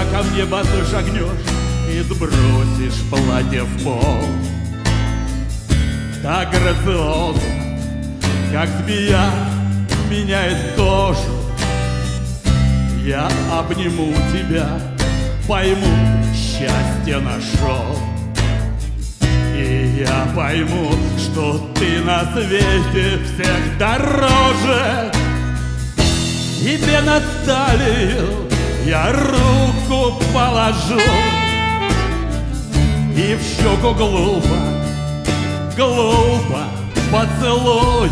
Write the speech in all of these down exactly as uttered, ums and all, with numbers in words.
ко мне босой шагнешь и сбросишь платье в пол. Так грациозно, как змея меняет кожу, я обниму тебя, пойму, счастье нашел. И я пойму, что ты на свете всех дороже. Тебе на талию я руку положу и в щеку глупо, глупо поцелую.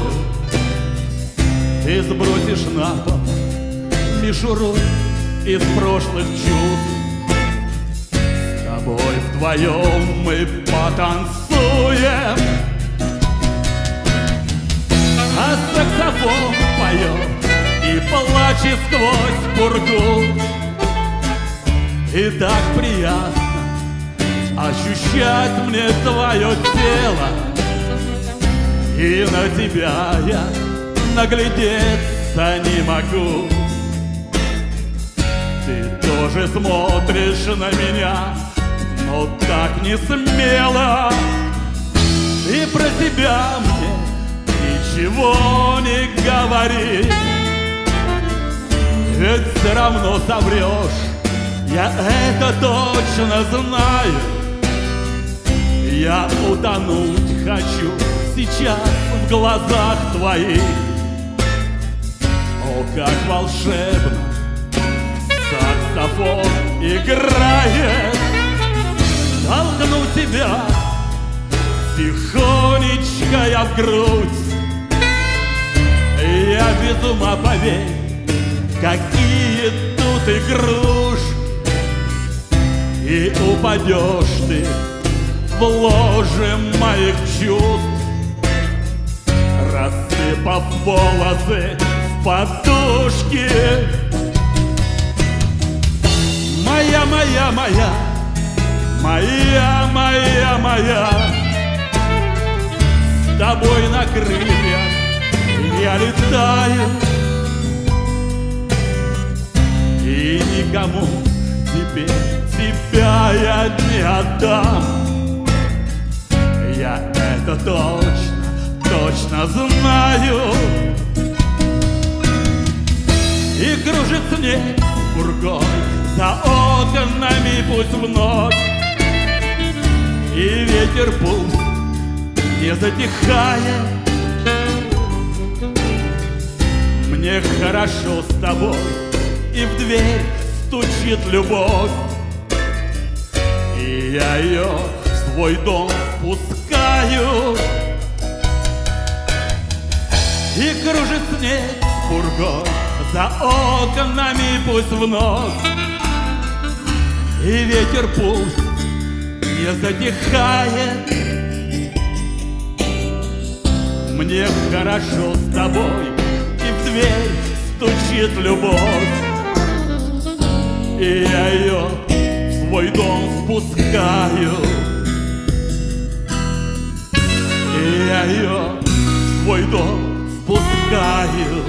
Ты сбросишь на пол мишуру из прошлых чувств. С тобой вдвоем мы потанцуем, а саксофон поет и плачет сквозь пургу. И так приятно ощущать мне твое тело, и на тебя я наглядеться не могу. Ты тоже смотришь на меня, но так не смело. И про тебя мне ничего не говори, ведь все равно соврешь, я это точно знаю. Я утонуть хочу сейчас в глазах твоих. О, как волшебно саксофон играет. Толкну тебя тихонечко я в грудь. Я без ума, поверь, какие тут игрушки. И упадешь ты в ложе моих чувств, рассыпав волосы в подушки. Моя, моя, моя, моя, моя, моя, с тобой на крыльях я летаю, и никому теперь тебя я не отдам. Я это точно, точно знаю. И кружит снег пургой за окнами пусть вновь, и ветер пусть не затихает. Мне хорошо с тобой, и в дверь стучит любовь, и я ее в свой дом пускаю. И кружит снег пургой за окнами пусть вновь, и ветер пусть не затихает. Мне хорошо с тобой, и в дверь стучит любовь, и я ее в свой дом впускаю. И я ее в свой дом впускаю.